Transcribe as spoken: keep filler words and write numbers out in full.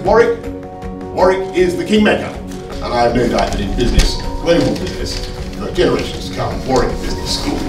Warwick, Warwick is the kingmaker, and I have no doubt that in business, global business, for generations to come, Warwick Business School